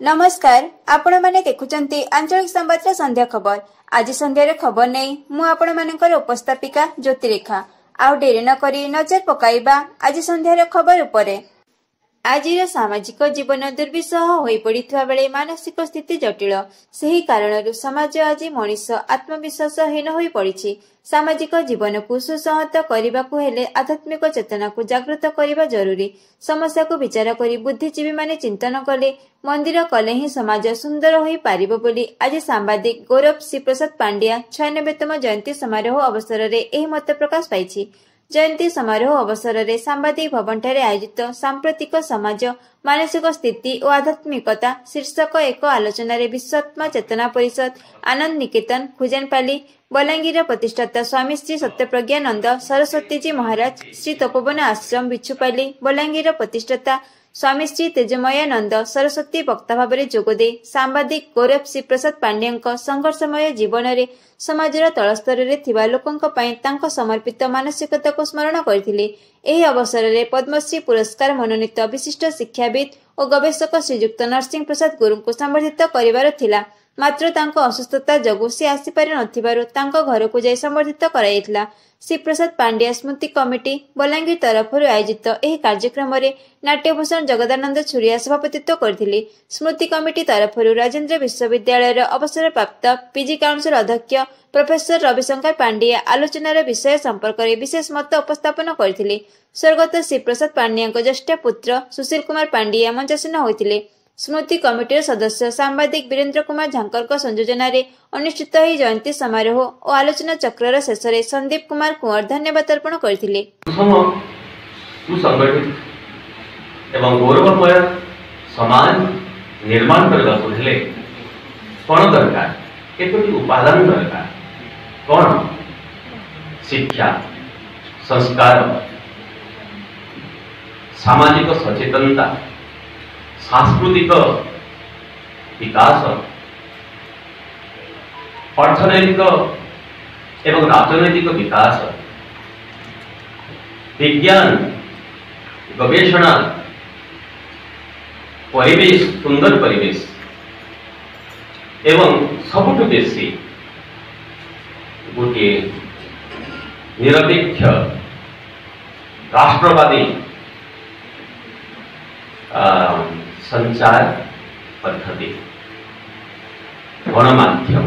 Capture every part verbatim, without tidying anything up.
नमस्कार आपण माने देखुचंती आंचलिक संवादर संध्या खबर। आज संध्यार खबर नहीं मु आपण मानकर उपस्थापिका ज्योतिरेखा आउ डेरी न करी नजर पकाइबा आज संध्यार खबर उपरे। आज सामाजिक जीवन दुर्विसह होई पड़िथुवा बेले मानसिक स्थिति जटिल सही कारणरू समाज आज मनीष आत्मविश्वासहीन होई पड़िछि। सामाजिक जीवन को सुसंहत करबाकू हेले आध्यात्मिक चेतना को जागृत करबा जरूरी। समस्या को विचार करी बुद्धिजीवी माने चिंतन कले मंदिर कले ही समाज सुंदर होई पारिबो बोली आज सांबादिक गौरव श्री प्रसाद पांड्या छियानबेतम जयंती समारोह अवसर में एही मत प्रकाश पाइछि। जयंती समारोह अवसर में सांबादिक भवन ठारे आयोजित सांप्रतिक समाज मानसिक स्थिति और आध्यात्मिकता शीर्षक एक आलोचना विश्वात्मा चेतना परिषद आनंद निकेतन खुजानपाली बलांगीर प्रतिष्ठाता स्वामी श्री सत्यप्रज्ञानंद सरस्वती जी महाराज श्री तपोवन आश्रम बिछुपाली बलांगीर प्रतिष्ठाता स्वामी श्री तेजमयानंद सरस्वती वक्ता भाव में जोगदे सांबादिक गौरव श्री प्रसाद पांड्या संघर्षमय जीवन में समाजर तलस्तर में लोकों समर्पित मानसिकता को स्मरण करथिले। एही अवसर में पद्मश्री पुरस्कार मनोनीत विशिष्ट शिक्षाविद और गवेषक श्रीजुक्त नरसिंह प्रसाद गुरु को संबर्धित करिवार थिला। मात्र तांको असुस्थता जगु से आसीपारि नथिबारु तांको घर को जाई संबर्धित कराइथिला। श्री प्रसाद पांड्या स्मृति कमिटी बलांगीर तरफ आयोजित एही कार्यक्रम में नाट्यभूषण जगदानंद छुरिया सभापतित्व करथिले। स्मृति कमिटी तरफ राजेंद्र विश्वविद्यालय अवसर प्राप्त पीजी काउंसिल अध्यक्ष प्रोफेसर रविशंकर पांड्या आलोचनार विषय संपर्क में विशेष मत उपस्थापन करथिले। स्वर्गत श्री प्रसाद पांड्या ज्येष्ठ पुत्र सुशील कुमार पांड्या मंचासीन होइथिले। स्मृति कमिटी सदस्य सांबादिक वीरेंद्र कुमार झांकर संयोजन अनुष्ठित ही जयंती समारोह और आलोचना चक्र शेष में संदीप कुमार कुंवर धन्यवाद अर्पण करथिले। एवं गौरवमय समाज निर्माण करने कौन दरकार केतोटी उपादान दरकार कौन शिक्षा संस्कार सामाजिक सचेतनता सांस्कृतिक विकास अर्थनैतिक एवं राजनैतिक विकास विज्ञान गवेषणा परिवेश सुंदर परिवेश एवं सबुठ बेसी गोटे निरपेक्ष राष्ट्रवादी संचार पद्धति गणमाध्यम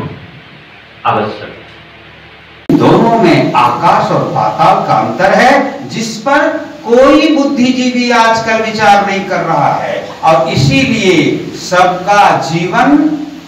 आवश्यक। दोनों में आकाश और पाताल का अंतर है जिस पर कोई बुद्धिजीवी आजकल विचार नहीं कर रहा है और इसीलिए सबका जीवन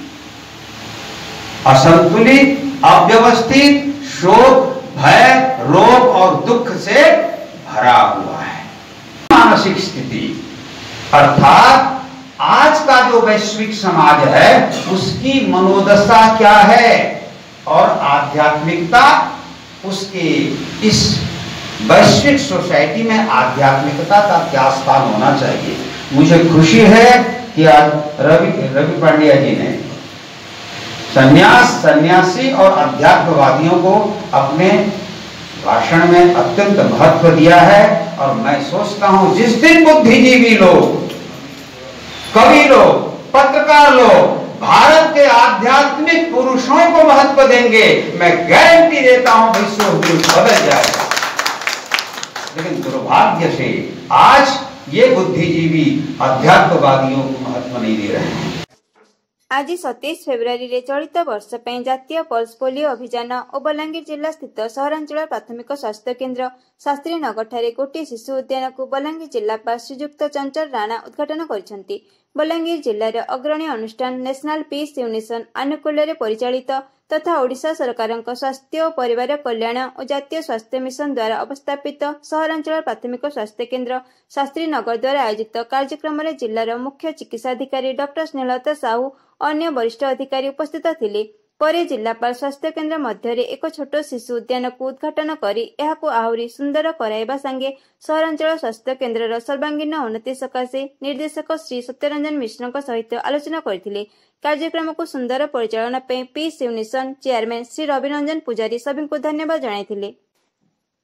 असंतुलित अव्यवस्थित शोक भय रोग और दुख से भरा हुआ है। मानसिक स्थिति अर्थात आज का जो वैश्विक समाज है उसकी मनोदशा क्या है और आध्यात्मिकता उसके इस वैश्विक सोसाइटी में आध्यात्मिकता का क्या स्थान होना चाहिए। मुझे खुशी है कि आज रवि रवि पांड्या जी ने सन्यास सन्यासी और अध्यात्मवादियों को अपने भाषण में अत्यंत महत्व दिया है और मैं सोचता हूं जिस दिन बुद्धिजीवी लोग कवि लोग पत्रकार लोग भारत के आध्यात्मिक पुरुषों को महत्व देंगे मैं गारंटी देता हूं विश्व बदल जाएगा। लेकिन दुर्भाग्य से आज ये बुद्धिजीवी अध्यात्मवादियों को महत्व नहीं दे रहे हैं। आज सत्ताईस फेब्रुआरी रे चलित वर्ष पे जातीय पल्स पोलियो अभियान और बलांगीर जिला स्थित सहरांचल प्राथमिक स्वास्थ्य केन्द्र शास्त्री नगर ठारे गोटे शिशु उद्यान को बलांगीर जिलापाल श्रीजुक्त चंचल राणा उद्घाटन करिसेंती। बलांगीर जिलार अग्रणी अनुष्ठान नेशनल पीस यूनिसन आनुकूल्य परिचालित तथा ओडिशा सरकार स्वास्थ्य और परिवार कल्याण और जातीय स्वास्थ्य मिशन द्वारा अवस्थापित सहरांचल प्राथमिक स्वास्थ्य केन्द्र शास्त्री नगर द्वारा आयोजित कार्यक्रम में जिलार मुख्य चिकित्साधिकारी डॉक्टर स्नेहलता साहू अन्य वरिष्ठ अधिकारी उपस्थित थिले। परे जिलापाल स्वास्थ्य केन्द्र मध्य एक छोट शिशु उद्यान को उद्घाटन करी एहाकु आहुरी सुंदर कराइबा संगे सहरांचल स्वास्थ्य केन्द्र सर्वांगीन उन्नति सकाशे निर्देशक श्री सत्यरंजन मिश्र सहित आलोचना करथिले। कार्यक्रम को सुंदर परिचालना पे peace unison chairman Shri Raviranjan Pujari सभी को धन्यवाद जणाइथिले।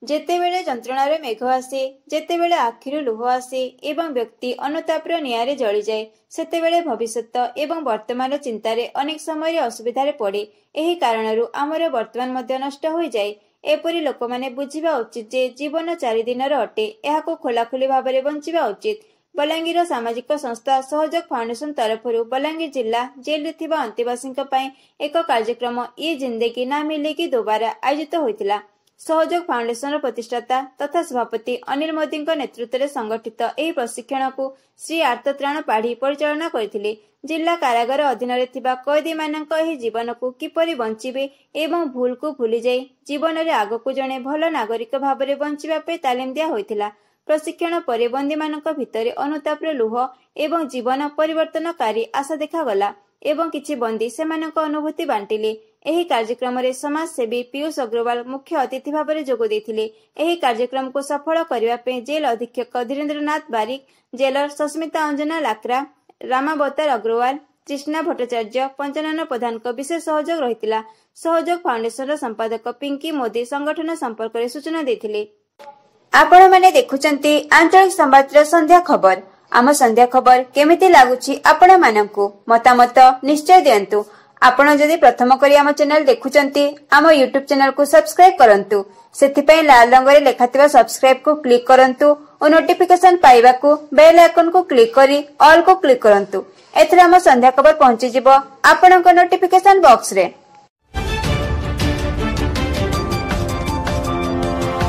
ଯେତେବେଳେ ଯନ୍ତ୍ରଣାର ମେଘ ଆସେ, ଯେତେବେଳେ ଆଖିରୁ ଲୁହ ଆସେ ଏବଂ ବ୍ୟକ୍ତି ଅନୁତାପର ନିଆଁରେ ଜଳିଯାଏ, ସେତେବେଳେ ଭବିଷ୍ୟତ ଏବଂ ବର୍ତ୍ତମାନର ଚିନ୍ତାରେ ଅନେକ ସମୟରେ ଅସୁବିଧାରେ ପଡ଼େ। ଏହି କାରଣରୁ ଆମର ବର୍ତ୍ତମାନ ମଧ୍ୟ ନଷ୍ଟ ହୋଇଯାଏ। ଏପରି ଲୋକମାନେ ବୁଝିବା ଉଚିତ ଯେ ଜୀବନ ଚାରିଦିନର ଅଟେ, ଏହାକୁ ଖୋଲାଖୋଲି ଭାବରେ ବଞ୍ଚିବା ଉଚିତ। ବଲାଙ୍ଗୀର ସାମାଜିକ ସଂସ୍ଥା ସହଯୋଗ ଫାଉଣ୍ଡେସନ ତରଫରୁ ବଲାଙ୍ଗୀର ଜିଲ୍ଲା ଜେଲରେ ଥିବା ଅନ୍ତେବାସୀଙ୍କ ପାଇଁ ଏକ କାର୍ଯ୍ୟକ୍ରମ ଇ ଜିନ୍ଦେଗୀ ନା ମିଲେଗି ଦୋବାରା ଆୟୋଜିତ ହୋଇଥିଲା। ସହଯୋଗ ଫାଉଣ୍ଡେସନର ପ୍ରତିଷ୍ଠାତା ତଥା ସଭାପତି ଅନିଲ ମୋଦିଙ୍କ ନେତୃତ୍ୱରେ ସଂଗଠିତ ଏହି ପ୍ରଶିକ୍ଷଣକୁ ଶ୍ରୀ ଆର୍ତ୍ତତ୍ରାଣ ପାଢ଼ୀ ପରିଚାଳନା କରିଥିଲେ। ଜିଲ୍ଲା କାରାଗାର ଅଧୀନରେ ଥିବା କଏଦୀମାନଙ୍କ ଏହି ଜୀବନକୁ କିପରି ବଞ୍ଚିବେ ଏବଂ ଭୁଲକୁ ଭୁଲିଯାଇ ଜୀବନରେ ଆଗକୁ ଜଣେ ଭଲ ନାଗରିକ ଭାବରେ ବଞ୍ଚିବା ପାଇଁ ତାଲିମ ଦିଆ ହୋଇଥିଲା। ପ୍ରଶିକ୍ଷଣ ପରେ ବନ୍ଦୀମାନଙ୍କ ଭିତରେ ଅନୁତାପର ଲୁହ ଏବଂ ଜୀବନ ପରିବର୍ତ୍ତନକାରୀ ଆଶା ଦେଖାଗଲା ଏବଂ କିଛି ବନ୍ଦୀ ସେମାନଙ୍କ ଅନୁଭୂତି ବାଣ୍ଟିଲେ। ଏହି କାର୍ଯ୍ୟକ୍ରମରେ ସମାଜସେବୀ ପୀୟୁଷ ଅଗ୍ରୱାଲ ମୁଖ୍ୟ ଅତିଥି ଭାବରେ ଯୋଗ ଦେଇଥିଲେ। ଏହି କାର୍ଯ୍ୟକ୍ରମକୁ ସଫଳ କରିବା ପାଇଁ ଜେଲ୍ ଅଧୀକ୍ଷକ ଧୀରେନ୍ଦ୍ରନାଥ ବାରିକ, ଜେଲର ସସ୍ମିତା ଅଞ୍ଜନା ଲାକ୍ରା, ରାମାବତାର ଅଗ୍ରୱାଲ, କ୍ରିଷ୍ଣା ଭଟ୍ଟାଚାର୍ଯ୍ୟ, ପଞ୍ଚାନନ ପ୍ରଧାନଙ୍କ ବିଶେଷ ସହଯୋଗ ରହିଥିଲା। ସହଯୋଗ ଫାଉଣ୍ଡେସନର ସମ୍ପାଦକ ପିଙ୍କି ମୋଦି ସଂଗଠନ ସମ୍ପର୍କରେ ସୂଚନା ଦେଇଥିଲେ। ଆପଣମାନେ ଦେଖୁଛନ୍ତି ଆଞ୍ଚଳିକ ସମ୍ବାଦର ସନ୍ଧ୍ୟା ଖବର। ଆମ ସନ୍ଧ୍ୟା ଖବର କେମିତି ଲାଗୁଛି ଆପଣମାନଙ୍କୁ ମତାମତ ନିଶ୍ଚୟ ଦିଅନ୍ତୁ। ଆପଣ ଯଦି ପ୍ରଥମ କରି ଆମ ଚ୍ୟାନେଲ ଦେଖୁଛନ୍ତି, ଆମ ୟୁଟ୍ୟୁବ ଚ୍ୟାନେଲକୁ ସବସ୍କ୍ରାଇବ କରନ୍ତୁ। ସେଥିପାଇଁ ଲାଲ ରଙ୍ଗରେ ଲେଖାଥିବା ସବସ୍କ୍ରାଇବକୁ କ୍ଲିକ୍ କରନ୍ତୁ ଓ ନୋଟିଫିକେସନ ପାଇବାକୁ ବେଲ୍ ଆଇକନକୁ କ୍ଲିକ୍ କରି ଅଲକୁ କ୍ଲିକ୍ କରନ୍ତୁ। ଏଥିରେ ଆମ ସନ୍ଧ୍ୟା ଖବର ପହଞ୍ଚିଯିବ ଆପଣଙ୍କ ନୋଟିଫିକେସନ ବକ୍ସରେ।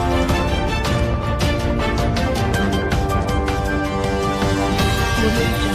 Thank you.